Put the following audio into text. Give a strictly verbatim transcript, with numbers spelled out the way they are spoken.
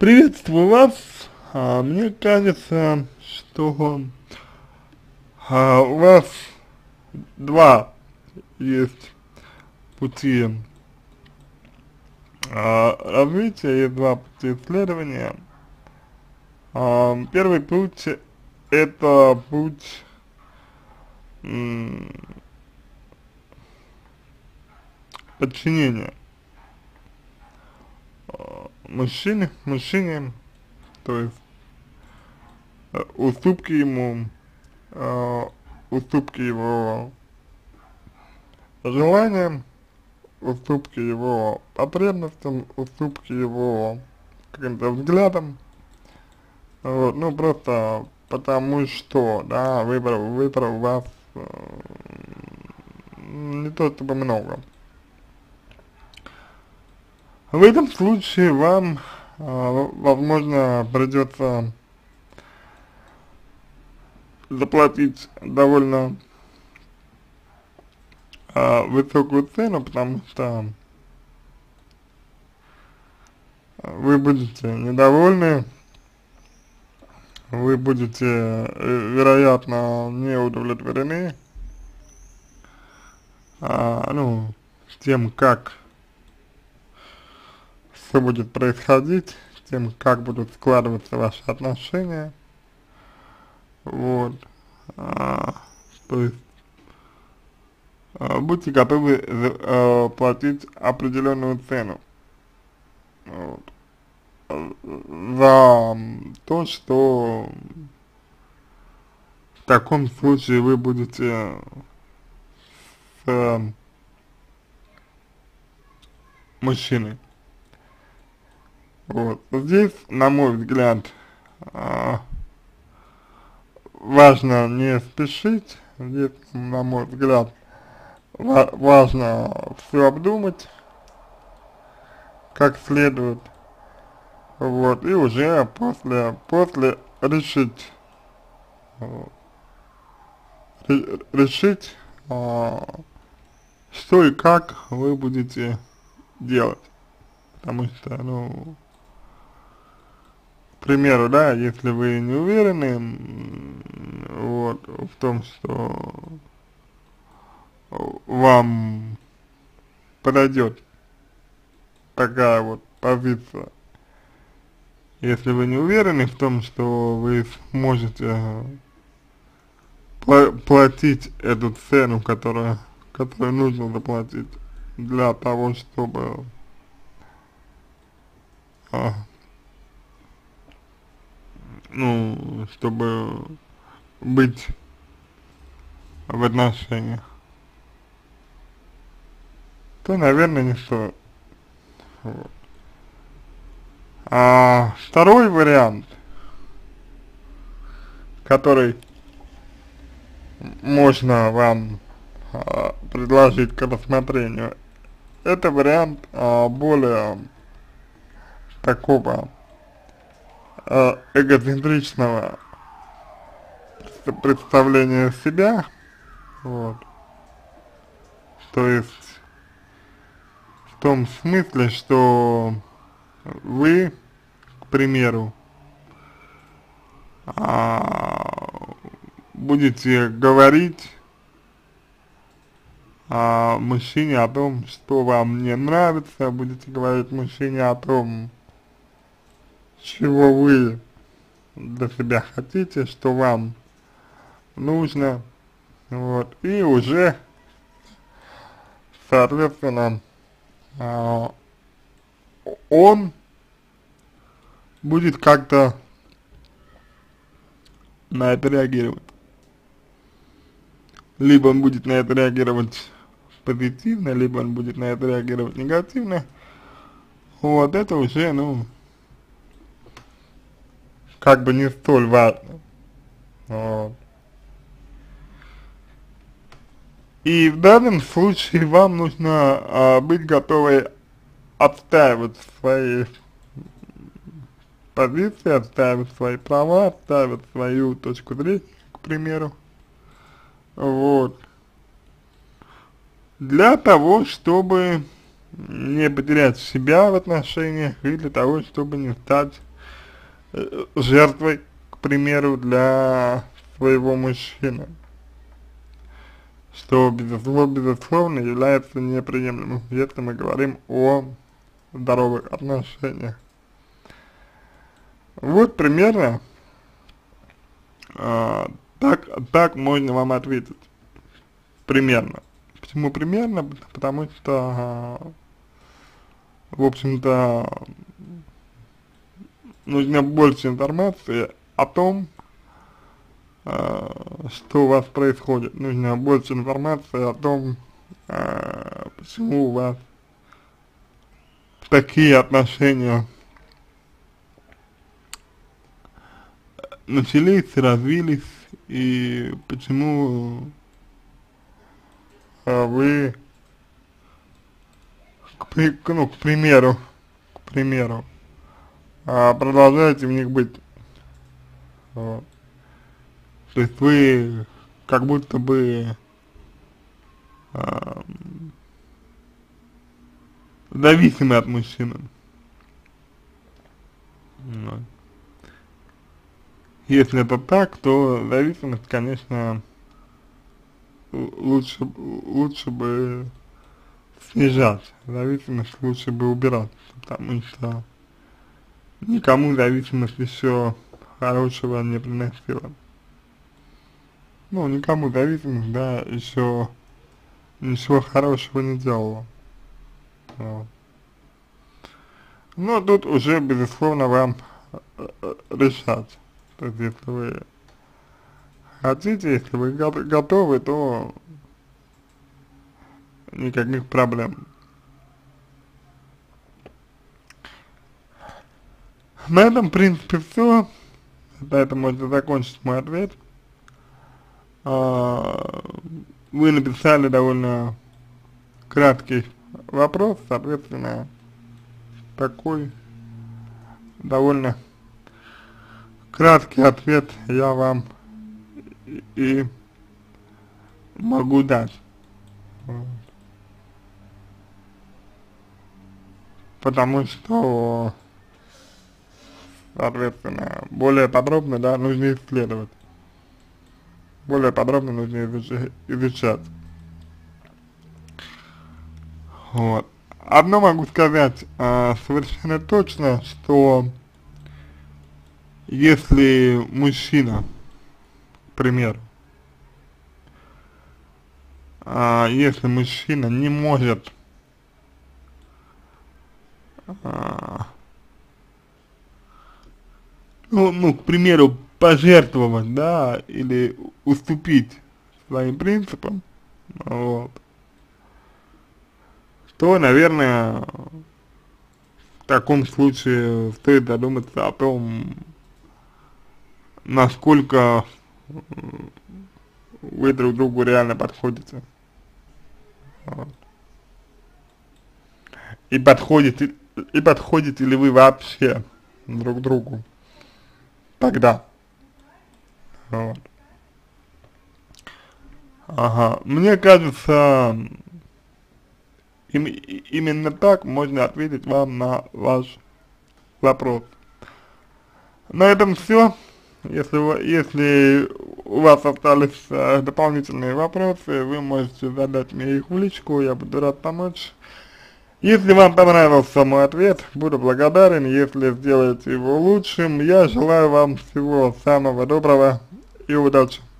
Приветствую вас. А, мне кажется, что а, у вас два есть пути а, развития, есть два пути исследования. А, первый путь — это путь м, подчинения а, мужчине, мужчине, то есть э, уступки ему, э, уступки его желаниям, уступки его потребностям, уступки его каким-то взглядам, вот, ну просто потому что, да, выбор, выбор у вас э, не то чтобы много. В этом случае вам, э, возможно, придется заплатить довольно э, высокую цену, потому что вы будете недовольны, вы будете, э, вероятно, не удовлетворены, а, ну, тем, как все будет происходить, тем, как будут складываться ваши отношения, вот, а, то есть а, будьте готовы за- а, платить определенную цену, вот, за то, что в таком случае вы будете с э, мужчиной. Вот. Здесь, на мой взгляд, а, важно не спешить, здесь, на мой взгляд, ва важно все обдумать как следует, вот, и уже после, после решить, вот, ре- решить, а, что и как вы будете делать. Потому что, ну, к примеру, да, если вы не уверены, м, вот, в том, что вам подойдет такая вот позиция, если вы не уверены в том, что вы сможете пла платить эту цену, которая, которую нужно заплатить для того, чтобы а, ну, чтобы быть в отношениях, то, наверное, не стоит. Вот. А второй вариант, который можно вам а, предложить к рассмотрению, это вариант а, более такого а, эгоцентричного представления себя, вот, то есть в том смысле, что вы, к примеру, а, будете говорить а, мужчине о том, что вам не нравится, будете говорить мужчине о том, чего вы для себя хотите, что вам нужно, вот, и уже, соответственно, а, он будет как-то на это реагировать. Либо он будет на это реагировать позитивно, либо он будет на это реагировать негативно. Вот, это уже, ну, как бы не столь важно. Вот. И в данном случае вам нужно а, быть готовой отстаивать свои позиции, отстаивать свои права, отстаивать свою точку зрения, к примеру. Вот. Для того, чтобы не потерять себя в отношениях и для того, чтобы не стать э, жертвой, к примеру, для своего мужчины, что безусловно, безусловно является неприемлемым, если мы говорим о здоровых отношениях. Вот примерно э, так, так можно вам ответить. Примерно. Почему примерно? Потому что, э, в общем-то, нужно больше информации о том, э, что у вас происходит. Нужно больше информации о том, э, почему у вас такие отношения начались, развились, и почему э, вы, к, при, ну, к примеру, к примеру, э, продолжаете в них быть. Вот. То есть вы как будто бы э, зависимы от мужчины. Вот. Если это так, то зависимость, конечно, лучше, лучше бы снижать, зависимость лучше бы убирать, потому что никому зависимость еще хорошего не приносила. Ну, никому зависимость, да, еще ничего хорошего не делала. Вот. Но тут уже, безусловно, вам решать. То есть, если вы хотите, если вы готовы, то никаких проблем. На этом, в принципе, все. На этом можно закончить мой ответ. А, вы написали довольно краткий вопрос, соответственно, такой довольно краткий ответ я вам и, и могу дать. Вот. Потому что, соответственно, более подробно, да, нужно исследовать. Более подробно нужно изучать. изучать. Вот. Одно могу сказать э, совершенно точно, что если мужчина, к примеру, э, если мужчина не может э, ну, ну, к примеру, пожертвовать, да, или уступить своим принципам, вот, то, наверное, в таком случае стоит задуматься о том, насколько вы друг другу реально подходите. Вот. И подходите, и подходите ли вы вообще друг другу тогда. Вот. Ага. Мне кажется, им, именно так можно ответить вам на ваш вопрос. На этом все. Если, вы, если у вас остались э, дополнительные вопросы, вы можете задать мне их в личку, я буду рад помочь. Если вам понравился мой ответ, буду благодарен, если сделаете его лучшим. Я желаю вам всего самого доброго и удачи.